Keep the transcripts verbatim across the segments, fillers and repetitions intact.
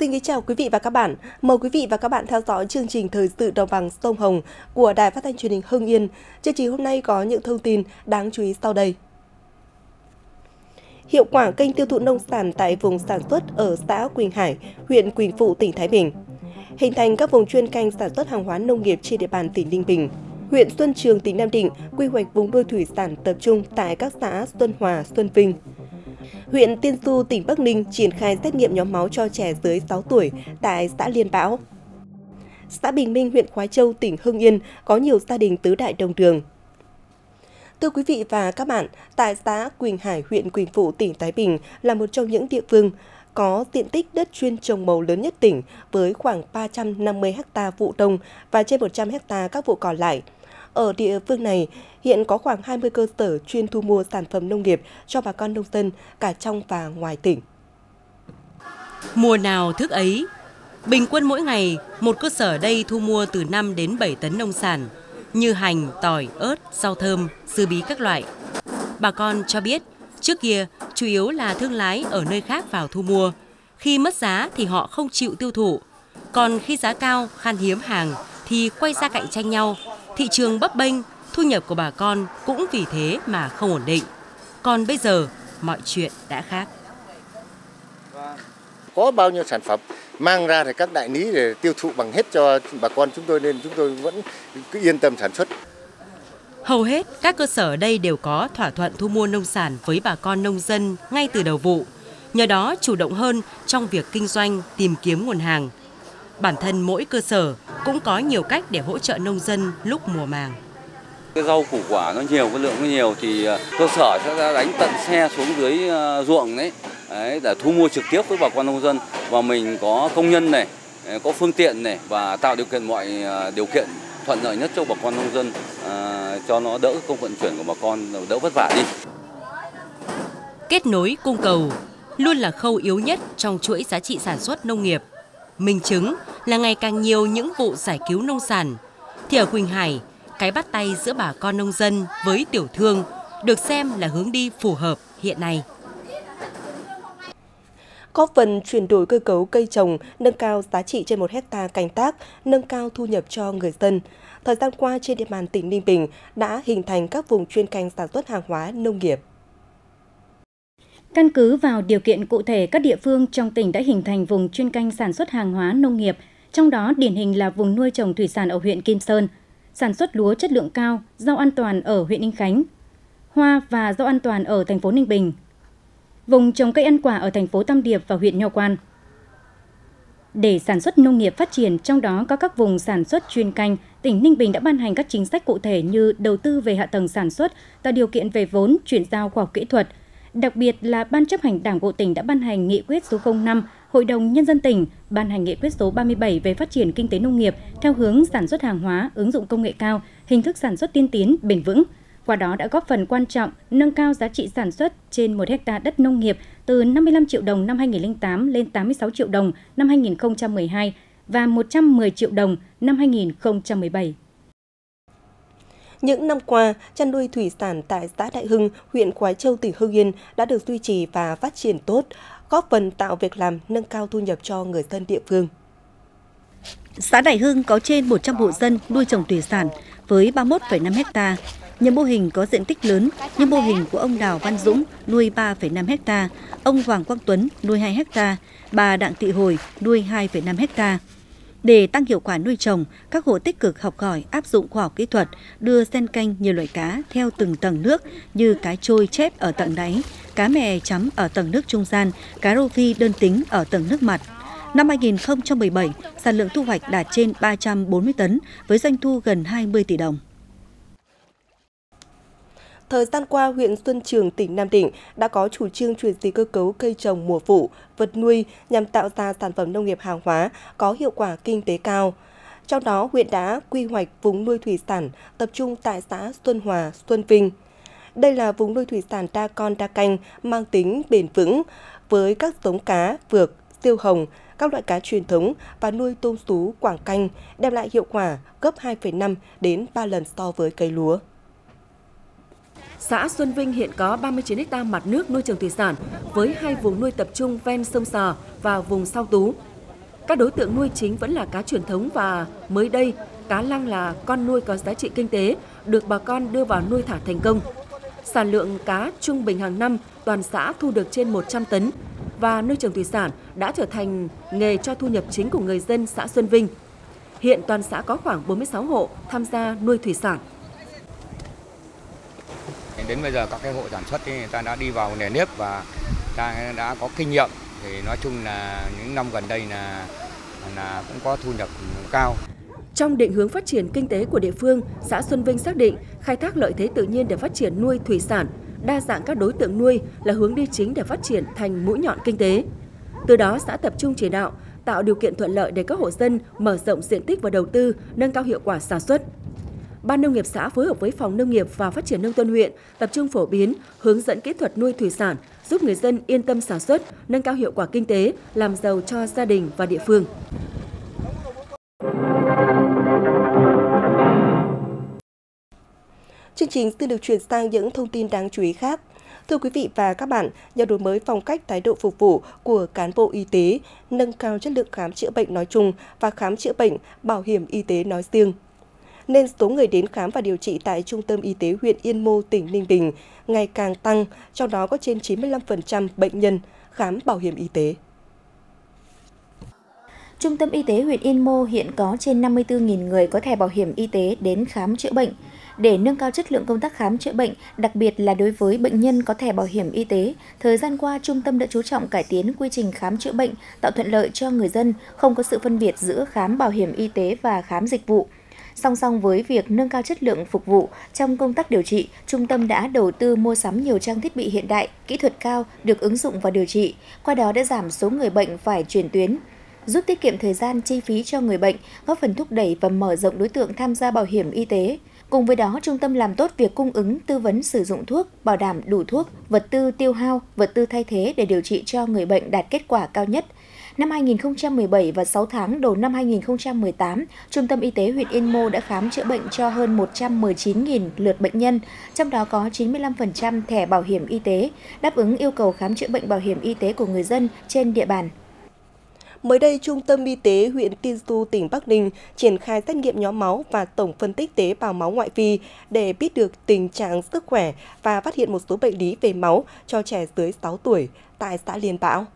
Xin kính chào quý vị và các bạn. Mời quý vị và các bạn theo dõi chương trình Thời sự Đồng bằng Sông Hồng của Đài Phát thanh Truyền hình Hưng Yên. Chương trình hôm nay có những thông tin đáng chú ý sau đây. Hiệu quả kênh tiêu thụ nông sản tại vùng sản xuất ở xã Quỳnh Hải, huyện Quỳnh Phụ, tỉnh Thái Bình. Hình thành các vùng chuyên canh sản xuất hàng hóa nông nghiệp trên địa bàn tỉnh Ninh Bình. Huyện Xuân Trường, tỉnh Nam Định quy hoạch vùng nuôi thủy sản tập trung tại các xã Xuân Hòa, Xuân Vinh. Huyện Tiên Du, tỉnh Bắc Ninh triển khai xét nghiệm nhóm máu cho trẻ dưới sáu tuổi tại xã Liên Bảo. Xã Bình Minh, huyện Khoái Châu, tỉnh Hưng Yên có nhiều gia đình tứ đại đồng đường. Thưa quý vị và các bạn, tại xã Quỳnh Hải, huyện Quỳnh Phụ, tỉnh Thái Bình là một trong những địa phương có diện tích đất chuyên trồng màu lớn nhất tỉnh với khoảng ba trăm năm mươi ha vụ đông và trên một trăm ha các vụ còn lại. Ở địa phương này, hiện có khoảng hai mươi cơ sở chuyên thu mua sản phẩm nông nghiệp cho bà con nông dân cả trong và ngoài tỉnh. Mùa nào thức ấy, bình quân mỗi ngày, một cơ sở ở đây thu mua từ năm đến bảy tấn nông sản, như hành, tỏi, ớt, rau thơm, dưa bí các loại. Bà con cho biết, trước kia chủ yếu là thương lái ở nơi khác vào thu mua. Khi mất giá thì họ không chịu tiêu thụ. Còn khi giá cao, khan hiếm hàng thì quay ra cạnh tranh nhau. Thị trường bấp bênh, thu nhập của bà con cũng vì thế mà không ổn định. Còn bây giờ, mọi chuyện đã khác. Có bao nhiêu sản phẩm mang ra thì các đại lý để tiêu thụ bằng hết cho bà con chúng tôi, nên chúng tôi vẫn cứ yên tâm sản xuất. Hầu hết các cơ sở ở đây đều có thỏa thuận thu mua nông sản với bà con nông dân ngay từ đầu vụ. Nhờ đó chủ động hơn trong việc kinh doanh, tìm kiếm nguồn hàng. Bản thân mỗi cơ sở cũng có nhiều cách để hỗ trợ nông dân lúc mùa màng. Cái rau củ quả nó nhiều, cái lượng nó nhiều thì cơ sở sẽ đánh tận xe xuống dưới ruộng đấy, đấy để thu mua trực tiếp với bà con nông dân. Và mình có công nhân này, có phương tiện này và tạo điều kiện mọi điều kiện thuận lợi nhất cho bà con nông dân, à, cho nó đỡ công vận chuyển của bà con, đỡ vất vả đi. Kết nối cung cầu luôn là khâu yếu nhất trong chuỗi giá trị sản xuất nông nghiệp. Minh chứng là ngày càng nhiều những vụ giải cứu nông sản. Thì ở Quỳnh Hải, cái bắt tay giữa bà con nông dân với tiểu thương được xem là hướng đi phù hợp hiện nay. Góp phần chuyển đổi cơ cấu cây trồng, nâng cao giá trị trên một hecta canh tác, nâng cao thu nhập cho người dân. Thời gian qua trên địa bàn tỉnh Ninh Bình đã hình thành các vùng chuyên canh sản xuất hàng hóa nông nghiệp. Căn cứ vào điều kiện cụ thể, các địa phương trong tỉnh đã hình thành vùng chuyên canh sản xuất hàng hóa nông nghiệp, trong đó điển hình là vùng nuôi trồng thủy sản ở huyện Kim Sơn, sản xuất lúa chất lượng cao, rau an toàn ở huyện Ninh Khánh, hoa và rau an toàn ở thành phố Ninh Bình, vùng trồng cây ăn quả ở thành phố Tam Điệp và huyện Nho Quan. Để sản xuất nông nghiệp phát triển, trong đó có các vùng sản xuất chuyên canh, tỉnh Ninh Bình đã ban hành các chính sách cụ thể như đầu tư về hạ tầng sản xuất, tạo điều kiện về vốn, chuyển giao khoa học kỹ thuật. Đặc biệt là Ban chấp hành Đảng bộ tỉnh đã ban hành nghị quyết số không năm, Hội đồng Nhân dân tỉnh ban hành nghị quyết số ba mươi bảy về phát triển kinh tế nông nghiệp theo hướng sản xuất hàng hóa, ứng dụng công nghệ cao, hình thức sản xuất tiên tiến, bền vững. Qua đó đã góp phần quan trọng nâng cao giá trị sản xuất trên một hecta đất nông nghiệp từ năm mươi lăm triệu đồng năm hai nghìn không trăm lẻ tám lên tám mươi sáu triệu đồng năm hai nghìn không trăm mười hai và một trăm mười triệu đồng năm hai nghìn không trăm mười bảy. Những năm qua, chăn nuôi thủy sản tại xã Đại Hưng, huyện Khoái Châu, tỉnh Hưng Yên đã được duy trì và phát triển tốt, góp phần tạo việc làm, nâng cao thu nhập cho người dân địa phương. Xã Đại Hưng có trên một trăm hộ dân nuôi trồng thủy sản với ba mươi mốt phẩy năm ha. Nhiều mô hình có diện tích lớn như mô hình của ông Đào Văn Dũng nuôi ba phẩy năm ha, ông Hoàng Quang Tuấn nuôi hai ha, bà Đặng Thị Hồi nuôi hai phẩy năm ha. Để tăng hiệu quả nuôi trồng, các hộ tích cực học hỏi, áp dụng khoa học kỹ thuật, đưa xen canh nhiều loại cá theo từng tầng nước như cá trôi chép ở tầng đáy, cá mè chấm ở tầng nước trung gian, cá rô phi đơn tính ở tầng nước mặt. Năm hai nghìn không trăm mười bảy, sản lượng thu hoạch đạt trên ba trăm bốn mươi tấn với doanh thu gần hai mươi tỷ đồng. Thời gian qua, huyện Xuân Trường, tỉnh Nam Định đã có chủ trương chuyển dịch cơ cấu cây trồng mùa vụ, vật nuôi nhằm tạo ra sản phẩm nông nghiệp hàng hóa có hiệu quả kinh tế cao. Trong đó, huyện đã quy hoạch vùng nuôi thủy sản tập trung tại xã Xuân Hòa, Xuân Vinh. Đây là vùng nuôi thủy sản đa con đa canh mang tính bền vững với các giống cá, vược, siêu hồng, các loại cá truyền thống và nuôi tôm sú, quảng canh, đem lại hiệu quả gấp hai phẩy năm đến ba lần so với cây lúa. Xã Xuân Vinh hiện có ba mươi chín ha mặt nước nuôi trồng thủy sản với hai vùng nuôi tập trung ven sông Sò và vùng Sao Tú. Các đối tượng nuôi chính vẫn là cá truyền thống và mới đây, cá lăng là con nuôi có giá trị kinh tế, được bà con đưa vào nuôi thả thành công. Sản lượng cá trung bình hàng năm toàn xã thu được trên một trăm tấn và nuôi trồng thủy sản đã trở thành nghề cho thu nhập chính của người dân xã Xuân Vinh. Hiện toàn xã có khoảng bốn mươi sáu hộ tham gia nuôi thủy sản. Đến bây giờ các cái hộ sản xuất thì người ta đã đi vào nề nếp và ta đã có kinh nghiệm, thì nói chung là những năm gần đây là là cũng có thu nhập cao. Trong định hướng phát triển kinh tế của địa phương, xã Xuân Vinh xác định khai thác lợi thế tự nhiên để phát triển nuôi thủy sản, đa dạng các đối tượng nuôi là hướng đi chính để phát triển thành mũi nhọn kinh tế. Từ đó, xã tập trung chỉ đạo, tạo điều kiện thuận lợi để các hộ dân mở rộng diện tích và đầu tư, nâng cao hiệu quả sản xuất. Ban nông nghiệp xã phối hợp với Phòng Nông nghiệp và Phát triển Nông thôn huyện tập trung phổ biến, hướng dẫn kỹ thuật nuôi thủy sản, giúp người dân yên tâm sản xuất, nâng cao hiệu quả kinh tế, làm giàu cho gia đình và địa phương. Chương trình xin được chuyển sang những thông tin đáng chú ý khác. Thưa quý vị và các bạn, nhờ đổi mới phong cách thái độ phục vụ của cán bộ y tế, nâng cao chất lượng khám chữa bệnh nói chung và khám chữa bệnh, bảo hiểm y tế nói riêng, nên số người đến khám và điều trị tại Trung tâm Y tế huyện Yên Mô, tỉnh Ninh Bình ngày càng tăng, trong đó có trên chín mươi lăm phần trăm bệnh nhân khám bảo hiểm y tế. Trung tâm Y tế huyện Yên Mô hiện có trên năm mươi tư nghìn người có thẻ bảo hiểm y tế đến khám chữa bệnh. Để nâng cao chất lượng công tác khám chữa bệnh, đặc biệt là đối với bệnh nhân có thẻ bảo hiểm y tế, thời gian qua trung tâm đã chú trọng cải tiến quy trình khám chữa bệnh, tạo thuận lợi cho người dân, không có sự phân biệt giữa khám bảo hiểm y tế và khám dịch vụ. Song song với việc nâng cao chất lượng phục vụ trong công tác điều trị, trung tâm đã đầu tư mua sắm nhiều trang thiết bị hiện đại, kỹ thuật cao được ứng dụng vào điều trị, qua đó đã giảm số người bệnh phải chuyển tuyến, giúp tiết kiệm thời gian, chi phí cho người bệnh, góp phần thúc đẩy và mở rộng đối tượng tham gia bảo hiểm y tế. Cùng với đó, trung tâm làm tốt việc cung ứng, tư vấn sử dụng thuốc, bảo đảm đủ thuốc, vật tư tiêu hao, vật tư thay thế để điều trị cho người bệnh đạt kết quả cao nhất. Năm hai nghìn không trăm mười bảy và sáu tháng đầu năm hai nghìn không trăm mười tám, Trung tâm Y tế huyện Yên Mô đã khám chữa bệnh cho hơn một trăm mười chín nghìn lượt bệnh nhân, trong đó có chín mươi lăm phần trăm thẻ bảo hiểm y tế, đáp ứng yêu cầu khám chữa bệnh bảo hiểm y tế của người dân trên địa bàn. Mới đây, Trung tâm Y tế huyện Tiên Du, tỉnh Bắc Ninh triển khai xét nghiệm nhóm máu và tổng phân tích tế bào máu ngoại vi để biết được tình trạng sức khỏe và phát hiện một số bệnh lý về máu cho trẻ dưới sáu tuổi tại xã Liên Bảo.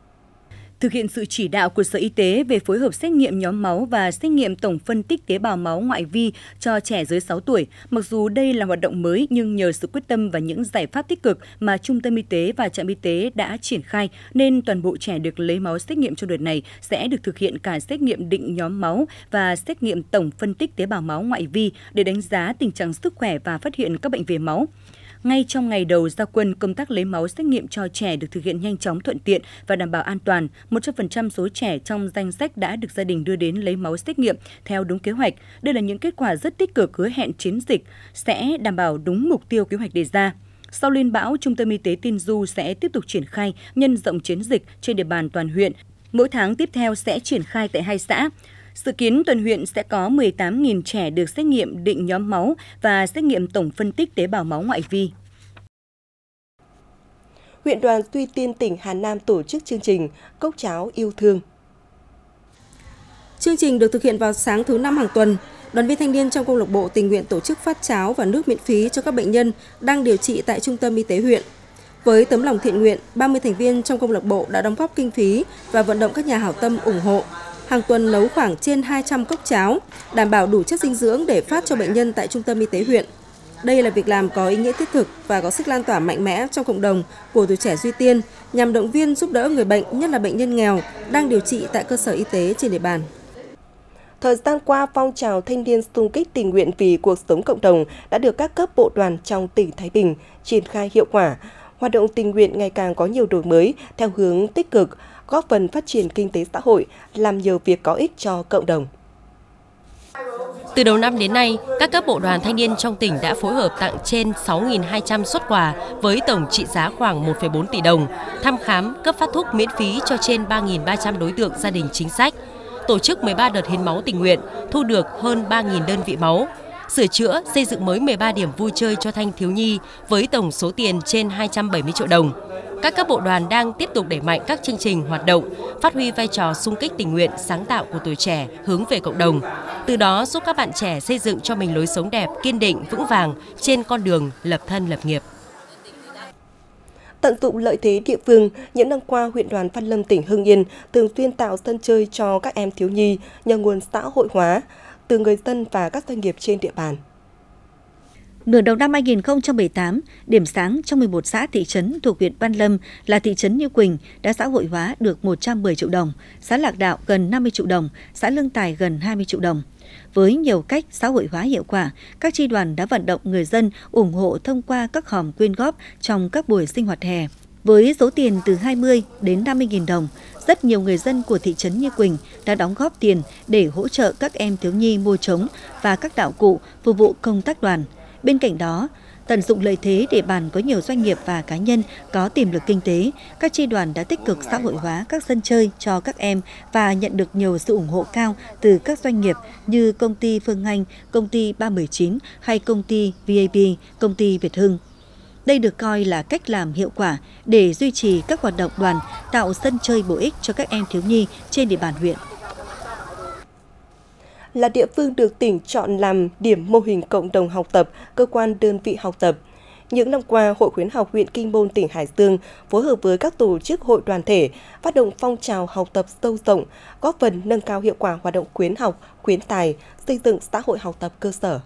Thực hiện sự chỉ đạo của Sở Y tế về phối hợp xét nghiệm nhóm máu và xét nghiệm tổng phân tích tế bào máu ngoại vi cho trẻ dưới sáu tuổi, mặc dù đây là hoạt động mới nhưng nhờ sự quyết tâm và những giải pháp tích cực mà Trung tâm Y tế và trạm y tế đã triển khai nên toàn bộ trẻ được lấy máu xét nghiệm trong đợt này sẽ được thực hiện cả xét nghiệm định nhóm máu và xét nghiệm tổng phân tích tế bào máu ngoại vi để đánh giá tình trạng sức khỏe và phát hiện các bệnh về máu. Ngay trong ngày đầu ra quân, công tác lấy máu xét nghiệm cho trẻ được thực hiện nhanh chóng, thuận tiện và đảm bảo an toàn. một trăm phần trăm số trẻ trong danh sách đã được gia đình đưa đến lấy máu xét nghiệm theo đúng kế hoạch. Đây là những kết quả rất tích cực, hứa hẹn chiến dịch sẽ đảm bảo đúng mục tiêu kế hoạch đề ra. Sau Liên Bão, Trung tâm Y tế Tiên Du sẽ tiếp tục triển khai nhân rộng chiến dịch trên địa bàn toàn huyện. Mỗi tháng tiếp theo sẽ triển khai tại hai xã. Dự kiến toàn huyện sẽ có mười tám nghìn trẻ được xét nghiệm định nhóm máu và xét nghiệm tổng phân tích tế bào máu ngoại vi. Huyện đoàn Duy Tiên, tỉnh Hà Nam tổ chức chương trình Cốc cháo yêu thương. Chương trình được thực hiện vào sáng thứ năm hàng tuần. Đoàn viên thanh niên trong câu lạc bộ tình nguyện tổ chức phát cháo và nước miễn phí cho các bệnh nhân đang điều trị tại Trung tâm Y tế huyện. Với tấm lòng thiện nguyện, ba mươi thành viên trong câu lạc bộ đã đóng góp kinh phí và vận động các nhà hảo tâm ủng hộ. Hàng tuần nấu khoảng trên hai trăm cốc cháo, đảm bảo đủ chất dinh dưỡng để phát cho bệnh nhân tại Trung tâm Y tế huyện. Đây là việc làm có ý nghĩa thiết thực và có sức lan tỏa mạnh mẽ trong cộng đồng của tuổi trẻ Duy Tiên nhằm động viên giúp đỡ người bệnh, nhất là bệnh nhân nghèo, đang điều trị tại cơ sở y tế trên địa bàn. Thời gian qua, phong trào thanh niên xung kích tình nguyện vì cuộc sống cộng đồng đã được các cấp bộ đoàn trong tỉnh Thái Bình triển khai hiệu quả. Hoạt động tình nguyện ngày càng có nhiều đổi mới theo hướng tích cực, góp phần phát triển kinh tế xã hội, làm nhiều việc có ích cho cộng đồng. Từ đầu năm đến nay, các cấp bộ đoàn thanh niên trong tỉnh đã phối hợp tặng trên sáu nghìn hai trăm suất quà với tổng trị giá khoảng một phẩy bốn tỷ đồng, thăm khám, cấp phát thuốc miễn phí cho trên ba nghìn ba trăm đối tượng gia đình chính sách, tổ chức mười ba đợt hiến máu tình nguyện, thu được hơn ba nghìn đơn vị máu, sửa chữa, xây dựng mới mười ba điểm vui chơi cho thanh thiếu nhi với tổng số tiền trên hai trăm bảy mươi triệu đồng. các cấp bộ đoàn đang tiếp tục đẩy mạnh các chương trình hoạt động, phát huy vai trò xung kích tình nguyện, sáng tạo của tuổi trẻ hướng về cộng đồng. Từ đó giúp các bạn trẻ xây dựng cho mình lối sống đẹp, kiên định, vững vàng trên con đường lập thân lập nghiệp. Tận dụng lợi thế địa phương, những năm qua, huyện đoàn Văn Lâm, tỉnh Hưng Yên thường xuyên tạo sân chơi cho các em thiếu nhi nhờ nguồn xã hội hóa từ người dân và các doanh nghiệp trên địa bàn. Nửa đầu năm hai nghìn không trăm mười tám, điểm sáng trong mười một xã thị trấn thuộc huyện Văn Lâm là thị trấn Như Quỳnh đã xã hội hóa được một trăm mười triệu đồng, xã Lạc Đạo gần năm mươi triệu đồng, xã Lương Tài gần hai mươi triệu đồng. Với nhiều cách xã hội hóa hiệu quả, các chi đoàn đã vận động người dân ủng hộ thông qua các hòm quyên góp trong các buổi sinh hoạt hè. Với số tiền từ hai mươi đến năm mươi nghìn đồng, rất nhiều người dân của thị trấn Như Quỳnh đã đóng góp tiền để hỗ trợ các em thiếu nhi mua trống và các đạo cụ phục vụ công tác đoàn. Bên cạnh đó, tận dụng lợi thế địa bàn có nhiều doanh nghiệp và cá nhân có tiềm lực kinh tế, các chi đoàn đã tích cực xã hội hóa các sân chơi cho các em và nhận được nhiều sự ủng hộ cao từ các doanh nghiệp như công ty Phương Anh, công ty ba một chín hay công ty vê a pê, công ty Việt Hưng. Đây được coi là cách làm hiệu quả để duy trì các hoạt động đoàn, tạo sân chơi bổ ích cho các em thiếu nhi trên địa bàn huyện. Là địa phương được tỉnh chọn làm điểm mô hình cộng đồng học tập, cơ quan đơn vị học tập. Những năm qua, Hội khuyến học huyện Kinh Môn, tỉnh Hải Dương phối hợp với các tổ chức hội đoàn thể phát động phong trào học tập sâu rộng, góp phần nâng cao hiệu quả hoạt động khuyến học, khuyến tài, xây dựng xã hội học tập cơ sở.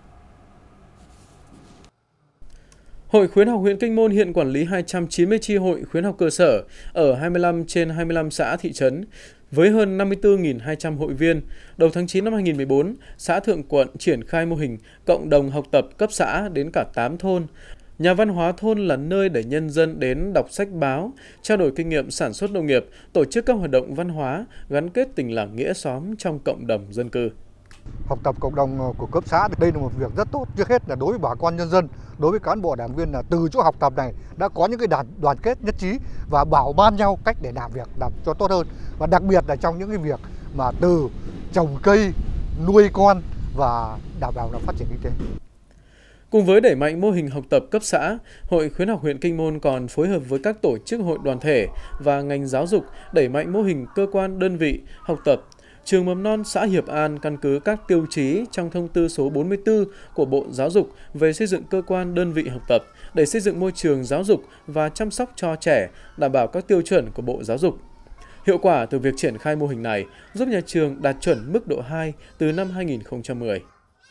Hội khuyến học huyện Kinh Môn hiện quản lý hai trăm chín mươi chi hội khuyến học cơ sở ở hai mươi lăm trên hai mươi lăm xã thị trấn, với hơn năm mươi tư nghìn hai trăm hội viên. Đầu tháng chín năm hai nghìn không trăm mười bốn, xã Thượng Quận triển khai mô hình cộng đồng học tập cấp xã đến cả tám thôn. Nhà văn hóa thôn là nơi để nhân dân đến đọc sách báo, trao đổi kinh nghiệm sản xuất nông nghiệp, tổ chức các hoạt động văn hóa, gắn kết tình làng nghĩa xóm trong cộng đồng dân cư. Học tập cộng đồng của cấp xã, đây là một việc rất tốt. Trước hết là đối với bà con nhân dân, đối với cán bộ đảng viên là từ chỗ học tập này đã có những cái đoàn, đoàn kết nhất trí và bảo ban nhau cách để làm việc làm cho tốt hơn. Và đặc biệt là trong những cái việc mà từ trồng cây, nuôi con và đảm bảo là phát triển kinh tế. Cùng với đẩy mạnh mô hình học tập cấp xã, Hội khuyến học huyện Kinh Môn còn phối hợp với các tổ chức hội đoàn thể và ngành giáo dục đẩy mạnh mô hình cơ quan đơn vị học tập. Trường mầm non xã Hiệp An căn cứ các tiêu chí trong thông tư số bốn mươi tư của Bộ Giáo dục về xây dựng cơ quan đơn vị học tập để xây dựng môi trường giáo dục và chăm sóc cho trẻ, đảm bảo các tiêu chuẩn của Bộ Giáo dục. Hiệu quả từ việc triển khai mô hình này giúp nhà trường đạt chuẩn mức độ hai từ năm hai nghìn không trăm mười.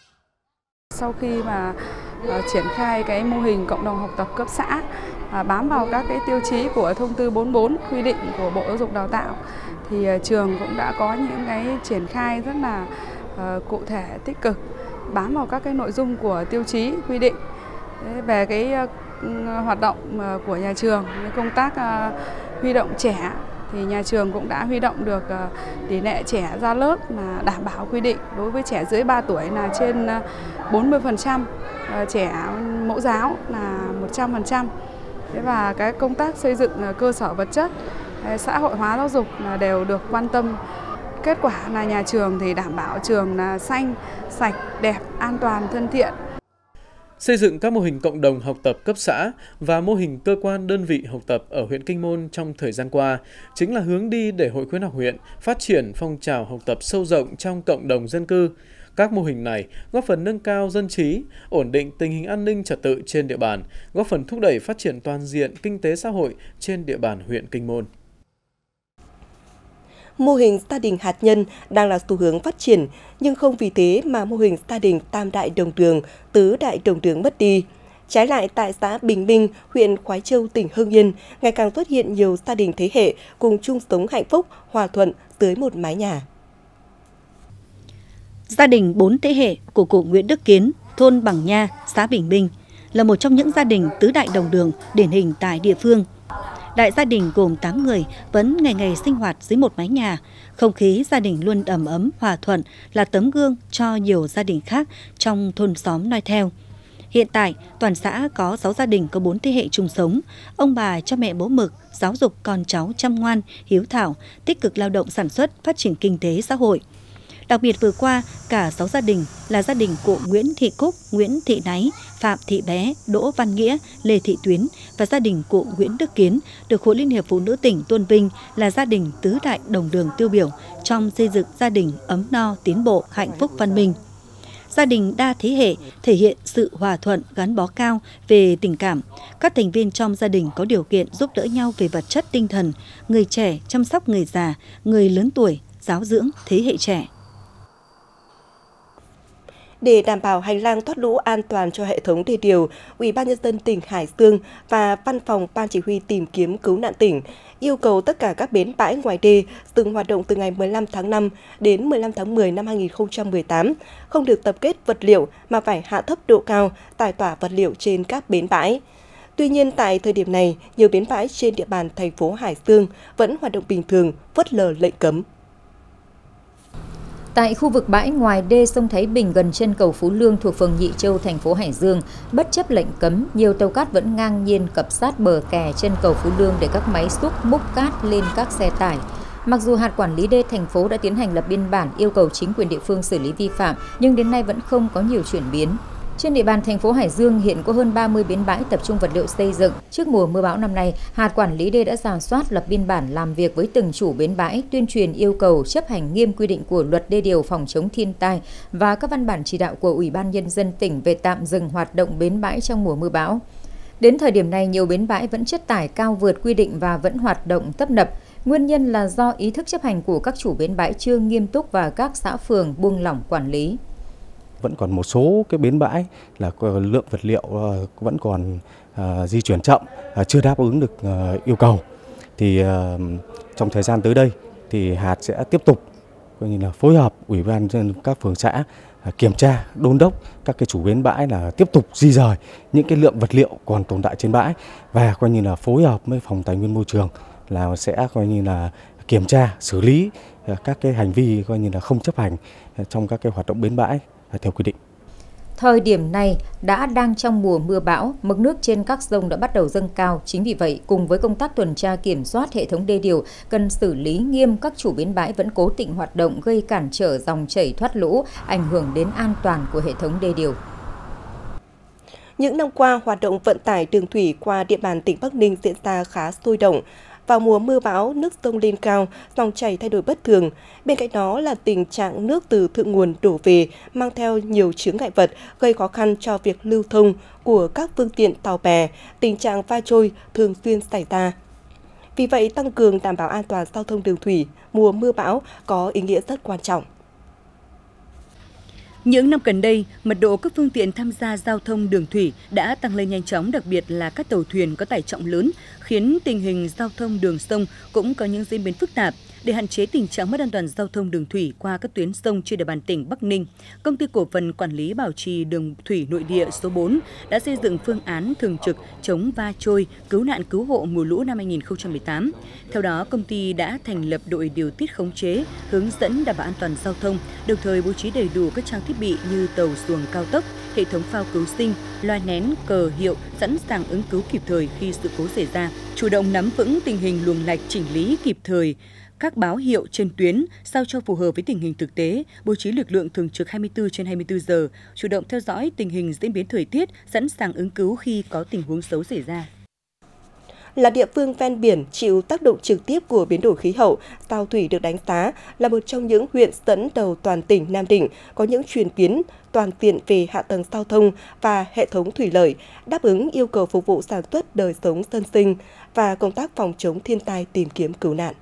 Sau khi mà uh, triển khai cái mô hình cộng đồng học tập cấp xã, uh, bám vào các cái tiêu chí của thông tư bốn mươi bốn quy định của Bộ Giáo dục Đào tạo, thì uh, trường cũng đã có những cái triển khai rất là uh, cụ thể, tích cực, bám vào các cái nội dung của tiêu chí quy định. Đấy, về cái uh, hoạt động uh, của nhà trường, công tác uh, huy động trẻ, thì nhà trường cũng đã huy động được tỷ lệ trẻ ra lớp là đảm bảo quy định. Đối với trẻ dưới ba tuổi là trên bốn mươi phần trăm, trẻ mẫu giáo là một trăm phần trăm. Và cái công tác xây dựng cơ sở vật chất, xã hội hóa giáo dục là đều được quan tâm. Kết quả là nhà trường thì đảm bảo trường là xanh, sạch, đẹp, an toàn, thân thiện. Xây dựng các mô hình cộng đồng học tập cấp xã và mô hình cơ quan đơn vị học tập ở huyện Kinh Môn trong thời gian qua chính là hướng đi để Hội khuyến học huyện phát triển phong trào học tập sâu rộng trong cộng đồng dân cư. Các mô hình này góp phần nâng cao dân trí, ổn định tình hình an ninh trật tự trên địa bàn, góp phần thúc đẩy phát triển toàn diện kinh tế xã hội trên địa bàn huyện Kinh Môn. Mô hình gia đình hạt nhân đang là xu hướng phát triển, nhưng không vì thế mà mô hình gia đình tam đại đồng đường, tứ đại đồng đường mất đi. Trái lại, tại xã Bình Minh, huyện Khoái Châu, tỉnh Hưng Yên, ngày càng xuất hiện nhiều gia đình thế hệ cùng chung sống hạnh phúc, hòa thuận dưới một mái nhà. Gia đình bốn thế hệ của cụ Nguyễn Đức Kiến, thôn Bằng Nha, xã Bình Minh, là một trong những gia đình tứ đại đồng đường điển hình tại địa phương. Đại gia đình gồm tám người vẫn ngày ngày sinh hoạt dưới một mái nhà, không khí gia đình luôn đầm ấm, hòa thuận, là tấm gương cho nhiều gia đình khác trong thôn xóm noi theo. Hiện tại, toàn xã có sáu gia đình có bốn thế hệ chung sống. Ông bà cho mẹ bố mực, giáo dục con cháu chăm ngoan, hiếu thảo, tích cực lao động sản xuất, phát triển kinh tế xã hội. Đặc biệt vừa qua, cả sáu gia đình là gia đình cụ Nguyễn Thị Cúc, Nguyễn Thị Náy, Phạm Thị Bé, Đỗ Văn Nghĩa, Lê Thị Tuyến và gia đình cụ Nguyễn Đức Kiến được Hội Liên hiệp Phụ nữ tỉnh tôn vinh là gia đình tứ đại đồng đường tiêu biểu trong xây dựng gia đình ấm no, tiến bộ, hạnh phúc, văn minh. Gia đình đa thế hệ thể hiện sự hòa thuận, gắn bó cao về tình cảm. Các thành viên trong gia đình có điều kiện giúp đỡ nhau về vật chất tinh thần, người trẻ chăm sóc người già, người lớn tuổi, giáo dưỡng thế hệ trẻ. Để đảm bảo hành lang thoát lũ an toàn cho hệ thống đê điều, Ủy ban nhân dân tỉnh Hải Dương và Văn phòng Ban Chỉ huy tìm kiếm cứu nạn tỉnh yêu cầu tất cả các bến bãi ngoài đê dừng hoạt động từ ngày mười lăm tháng năm đến mười lăm tháng mười năm hai nghìn không trăm mười tám, không được tập kết vật liệu mà phải hạ thấp độ cao tải tỏa vật liệu trên các bến bãi. Tuy nhiên, tại thời điểm này, nhiều bến bãi trên địa bàn thành phố Hải Dương vẫn hoạt động bình thường, phớt lờ lệnh cấm. Tại khu vực bãi ngoài đê sông Thái Bình gần chân cầu Phú Lương thuộc phường Nhị Châu, thành phố Hải Dương, bất chấp lệnh cấm, nhiều tàu cát vẫn ngang nhiên cập sát bờ kè chân cầu Phú Lương để các máy xúc múc cát lên các xe tải. Mặc dù hạt quản lý đê thành phố đã tiến hành lập biên bản yêu cầu chính quyền địa phương xử lý vi phạm, nhưng đến nay vẫn không có nhiều chuyển biến. Trên địa bàn thành phố Hải Dương hiện có hơn ba mươi bến bãi tập trung vật liệu xây dựng. Trước mùa mưa bão năm nay, hạt quản lý đê đã rà soát lập biên bản làm việc với từng chủ bến bãi, tuyên truyền yêu cầu chấp hành nghiêm quy định của Luật Đê điều phòng chống thiên tai và các văn bản chỉ đạo của Ủy ban Nhân dân tỉnh về tạm dừng hoạt động bến bãi trong mùa mưa bão. Đến thời điểm này, nhiều bến bãi vẫn chất tải cao vượt quy định và vẫn hoạt động tấp nập. Nguyên nhân là do ý thức chấp hành của các chủ bến bãi chưa nghiêm túc và các xã phường buông lỏng quản lý. Vẫn còn một số cái bến bãi là lượng vật liệu vẫn còn uh, di chuyển chậm, uh, chưa đáp ứng được uh, yêu cầu. Thì uh, trong thời gian tới đây thì hạt sẽ tiếp tục coi như là phối hợp ủy ban nhân các phường xã uh, kiểm tra, đôn đốc các cái chủ bến bãi là tiếp tục di rời những cái lượng vật liệu còn tồn tại trên bãi và coi như là phối hợp với phòng tài nguyên môi trường là sẽ coi như là kiểm tra, xử lý uh, các cái hành vi coi như là không chấp hành uh, trong các cái hoạt động bến bãi theo quy định. Thời điểm này đã đang trong mùa mưa bão, mực nước trên các sông đã bắt đầu dâng cao. Chính vì vậy, cùng với công tác tuần tra kiểm soát hệ thống đê điều, cần xử lý nghiêm các chủ bến bãi vẫn cố tình hoạt động gây cản trở dòng chảy thoát lũ, ảnh hưởng đến an toàn của hệ thống đê điều. Những năm qua, hoạt động vận tải đường thủy qua địa bàn tỉnh Bắc Ninh diễn ra khá sôi động. Vào mùa mưa bão, nước sông lên cao, dòng chảy thay đổi bất thường. Bên cạnh đó là tình trạng nước từ thượng nguồn đổ về mang theo nhiều chướng ngại vật gây khó khăn cho việc lưu thông của các phương tiện tàu bè, tình trạng va trôi thường xuyên xảy ra. Vì vậy, tăng cường đảm bảo an toàn giao thông đường thủy mùa mưa bão có ý nghĩa rất quan trọng. Những năm gần đây, mật độ các phương tiện tham gia giao thông đường thủy đã tăng lên nhanh chóng, đặc biệt là các tàu thuyền có tải trọng lớn, khiến tình hình giao thông đường sông cũng có những diễn biến phức tạp. Để hạn chế tình trạng mất an toàn giao thông đường thủy qua các tuyến sông trên địa bàn tỉnh Bắc Ninh, Công ty Cổ phần Quản lý Bảo trì Đường thủy Nội địa số bốn đã xây dựng phương án thường trực chống va trôi, cứu nạn cứu hộ mùa lũ năm hai nghìn không trăm mười tám. Theo đó, công ty đã thành lập đội điều tiết khống chế, hướng dẫn đảm bảo an toàn giao thông, đồng thời bố trí đầy đủ các trang thiết bị như tàu xuồng cao tốc, hệ thống phao cứu sinh, loa nén, cờ hiệu sẵn sàng ứng cứu kịp thời khi sự cố xảy ra, chủ động nắm vững tình hình luồng lạch, chỉnh lý kịp thời các báo hiệu trên tuyến sao cho phù hợp với tình hình thực tế, bố trí lực lượng thường trực hai mươi tư trên hai mươi tư giờ, chủ động theo dõi tình hình diễn biến thời tiết, sẵn sàng ứng cứu khi có tình huống xấu xảy ra. Là địa phương ven biển chịu tác động trực tiếp của biến đổi khí hậu, Sao Thủy được đánh giá là một trong những huyện dẫn đầu toàn tỉnh Nam Định có những chuyển biến toàn diện về hạ tầng giao thông và hệ thống thủy lợi, đáp ứng yêu cầu phục vụ sản xuất đời sống dân sinh và công tác phòng chống thiên tai tìm kiếm cứu nạn.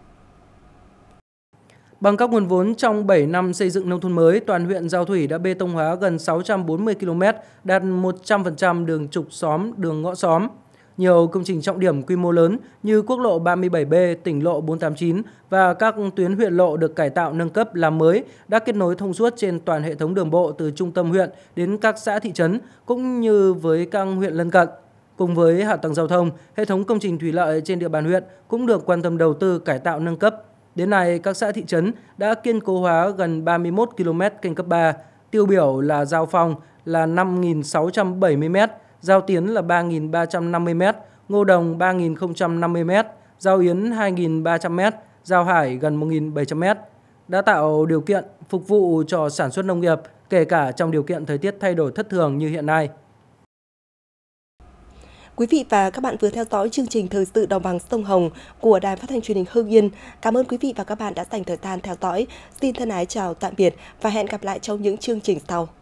Bằng các nguồn vốn trong bảy năm xây dựng nông thôn mới, toàn huyện Sao Thủy đã bê tông hóa gần sáu trăm bốn mươi ki lô mét, đạt một trăm phần trăm đường trục xóm, đường ngõ xóm. Nhiều công trình trọng điểm quy mô lớn như quốc lộ ba mươi bảy B, tỉnh lộ bốn tám chín và các tuyến huyện lộ được cải tạo nâng cấp làm mới đã kết nối thông suốt trên toàn hệ thống đường bộ từ trung tâm huyện đến các xã thị trấn cũng như với các huyện lân cận. Cùng với hạ tầng giao thông, hệ thống công trình thủy lợi trên địa bàn huyện cũng được quan tâm đầu tư cải tạo nâng cấp. Đến nay, các xã thị trấn đã kiên cố hóa gần ba mươi mốt ki lô mét kênh cấp ba, tiêu biểu là Giao Phong là năm nghìn sáu trăm bảy mươi mét, Giao Tiến là ba nghìn ba trăm năm mươi mét, Ngô Đồng ba nghìn không trăm năm mươi mét, Giao Yến hai nghìn ba trăm mét, Giao Hải gần một nghìn bảy trăm mét. đã tạo điều kiện phục vụ cho sản xuất nông nghiệp, kể cả trong điều kiện thời tiết thay đổi thất thường như hiện nay. Quý vị và các bạn vừa theo dõi chương trình Thời sự Đồng bằng sông Hồng của Đài Phát thanh Truyền hình Hưng Yên. Cảm ơn quý vị và các bạn đã dành thời gian theo dõi. Xin thân ái chào tạm biệt và hẹn gặp lại trong những chương trình sau.